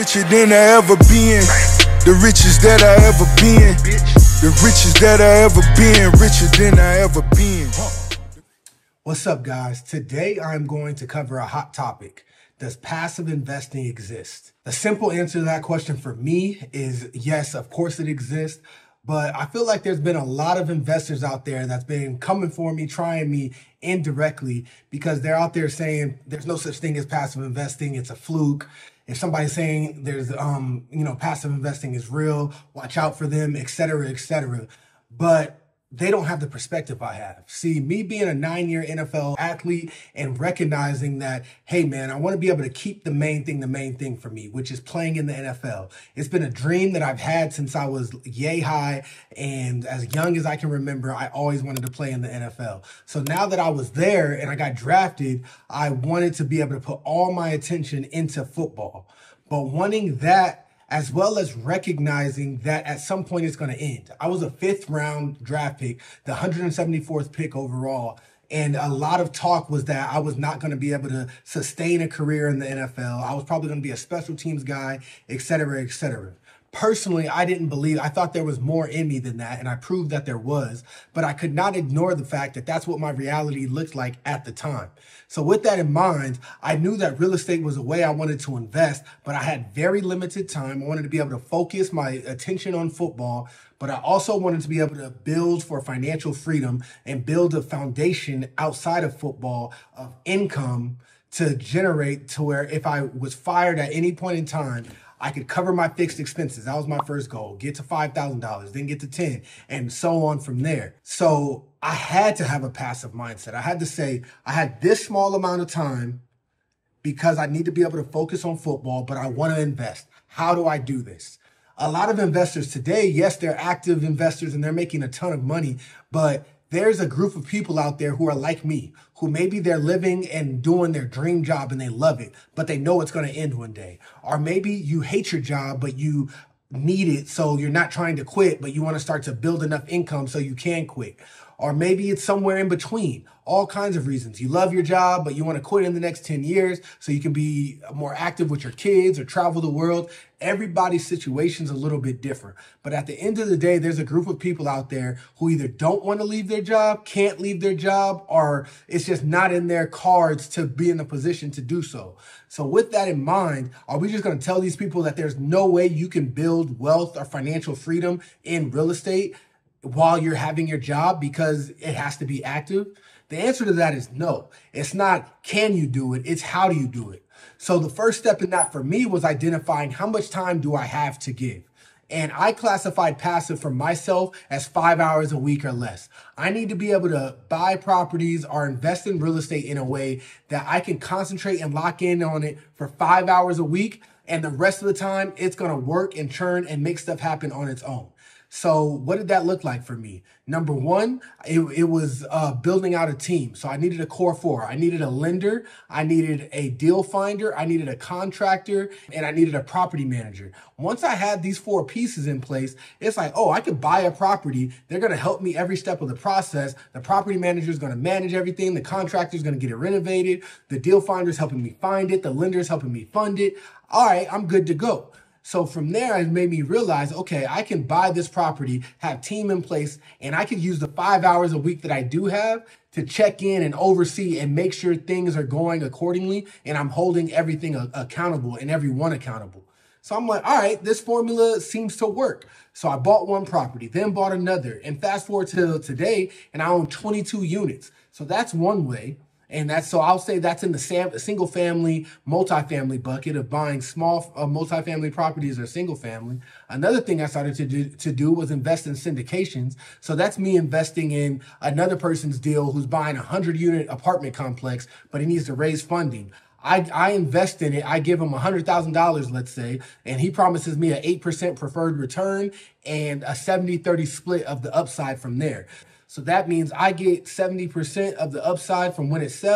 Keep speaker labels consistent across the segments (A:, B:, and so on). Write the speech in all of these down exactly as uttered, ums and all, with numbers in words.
A: richer than I ever been. The richest that I ever been. The richest that I ever been. Richer than I ever been.
B: What's up, guys? Today I'm going to cover a hot topic. Does passive investing exist? The simple answer to that question for me is yes, of course it exists. But I feel like there's been a lot of investors out there that's been coming for me, trying me indirectly, because they're out there saying there's no such thing as passive investing. It's a fluke. If somebody's saying there's, um, you know, passive investing is real, watch out for them, et cetera, et cetera. But they don't have the perspective I have. See, me being a nine-year N F L athlete and recognizing that, hey, man, I want to be able to keep the main thing, the main thing for me, which is playing in the N F L. It's been a dream that I've had since I was yay high, and as young as I can remember, I always wanted to play in the N F L. So now that I was there and I got drafted, I wanted to be able to put all my attention into football. But wanting that, as well as recognizing that at some point it's going to end. I was a fifth round draft pick, the one hundred seventy-fourth pick overall. And a lot of talk was that I was not going to be able to sustain a career in the N F L. I was probably going to be a special teams guy, et cetera, et cetera. Personally, I didn't believe, I thought there was more in me than that, and I proved that there was, but I could not ignore the fact that that's what my reality looked like at the time. So with that in mind, I knew that real estate was a way I wanted to invest, but I had very limited time. I wanted to be able to focus my attention on football, but I also wanted to be able to build for financial freedom and build a foundation outside of football of income to generate to where if I was fired at any point in time, I could cover my fixed expenses. That was my first goal. Get to five thousand dollars, then get to ten, and so on from there. So I had to have a passive mindset. I had to say, I had this small amount of time because I need to be able to focus on football, but I want to invest. How do I do this? A lot of investors today, yes, they're active investors and they're making a ton of money, but there's a group of people out there who are like me, who maybe they're living and doing their dream job and they love it, but they know it's going to end one day. Or maybe you hate your job, but you need it, so you're not trying to quit, but you want to start to build enough income so you can quit. Or maybe it's somewhere in between. All kinds of reasons. You love your job, but you want to quit in the next ten years so you can be more active with your kids or travel the world. Everybody's situation's a little bit different. But at the end of the day, there's a group of people out there who either don't want to leave their job, can't leave their job, or it's just not in their cards to be in a position to do so. So with that in mind, are we just going to tell these people that there's no way you can build wealth or financial freedom in real estate while you're having your job because it has to be active? The answer to that is no. It's not can you do it, it's how do you do it. So the first step in that for me was identifying how much time do I have to give. And I classified passive for myself as five hours a week or less. I need to be able to buy properties or invest in real estate in a way that I can concentrate and lock in on it for five hours a week. And the rest of the time, it's going to work and churn and make stuff happen on its own. So what did that look like for me? Number one, it, it was uh, building out a team. So I needed a core four. I needed a lender. I needed a deal finder. I needed a contractor, and I needed a property manager. Once I had these four pieces in place, it's like, oh, I could buy a property. They're going to help me every step of the process. The property manager is going to manage everything. The contractor is going to get it renovated. The deal finder is helping me find it. The lender is helping me fund it. All right, I'm good to go. So from there, it made me realize, okay, I can buy this property, have team in place, and I can use the five hours a week that I do have to check in and oversee and make sure things are going accordingly, and I'm holding everything accountable and everyone accountable. So I'm like, all right, this formula seems to work. So I bought one property, then bought another, and fast forward to today, and I own twenty-two units. So that's one way. And that's, so I'll say that's in the sam single family, multifamily bucket of buying small uh, multifamily properties or single family. Another thing I started to do, to do was invest in syndications. So that's me investing in another person's deal who's buying a hundred unit apartment complex, but he needs to raise funding. I, I invest in it. I give him one hundred thousand dollars, let's say, and he promises me an eight percent preferred return and a seventy thirty split of the upside from there. So that means I get seventy percent of the upside from when it sells.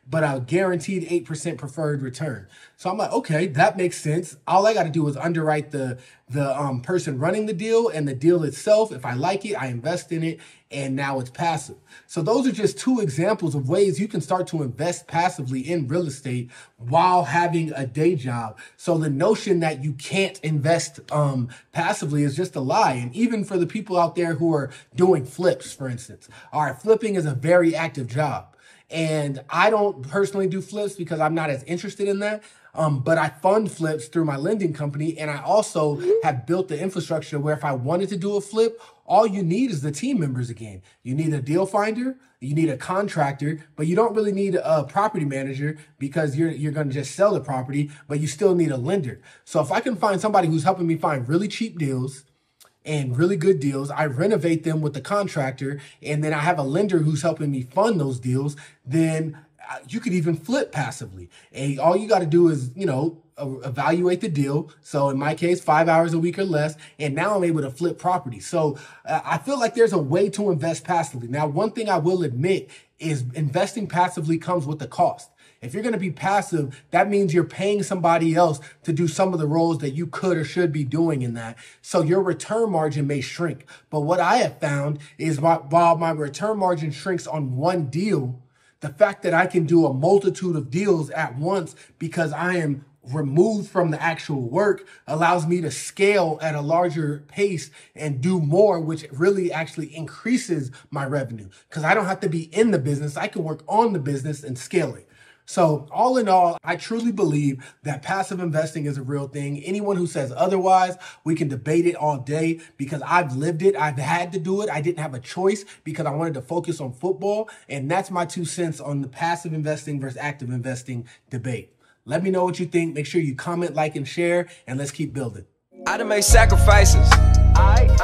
B: but a guaranteed eight percent preferred return. So I'm like, okay, that makes sense. All I got to do is underwrite the the um, person running the deal and the deal itself. If I like it, I invest in it, and now it's passive. So those are just two examples of ways you can start to invest passively in real estate while having a day job. So the notion that you can't invest um, passively is just a lie. And even for the people out there who are doing flips, for instance, all right, flipping is a very active job. And I don't personally do flips because I'm not as interested in that. Um, but I fund flips through my lending company. And I also have built the infrastructure where if I wanted to do a flip, all you need is the team members again. You need a deal finder, you need a contractor, but you don't really need a property manager because you're, you're going to just sell the property, but you still need a lender. So if I can find somebody who's helping me find really cheap deals and really good deals, I renovate them with the contractor, and then I have a lender who's helping me fund those deals, then you could even flip passively. And all you got to do is, you know, evaluate the deal. So in my case, five hours a week or less. And now I'm able to flip property. So uh, I feel like there's a way to invest passively. Now, one thing I will admit is investing passively comes with a cost. If you're going to be passive, that means you're paying somebody else to do some of the roles that you could or should be doing in that. So your return margin may shrink. But what I have found is while my return margin shrinks on one deal, the fact that I can do a multitude of deals at once because I am removed from the actual work allows me to scale at a larger pace and do more, which really actually increases my revenue because I don't have to be in the business. I can work on the business and scale it. So all in all, I truly believe that passive investing is a real thing. Anyone who says otherwise, we can debate it all day because I've lived it. I've had to do it. I didn't have a choice because I wanted to focus on football. And that's my two cents on the passive investing versus active investing debate. Let me know what you think. Make sure you comment, like, and share, and let's keep building.
C: I done made sacrifices. I,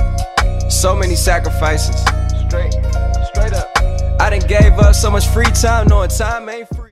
C: I, so many sacrifices. Straight, straight up. I done gave up so much free time, knowing time ain't free.